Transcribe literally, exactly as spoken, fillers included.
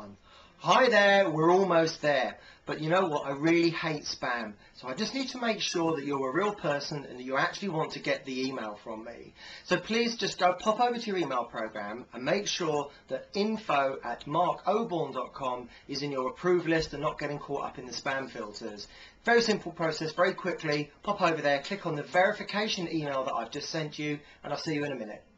one. Hi there, we're almost there. But you know what, I really hate spam. So I just need to make sure that you're a real person and that you actually want to get the email from me. So please just go pop over to your email program and make sure that info at mark oborn dot com is in your approved list and not getting caught up in the spam filters. Very simple process, very quickly. Pop over there, click on the verification email that I've just sent you, and I'll see you in a minute.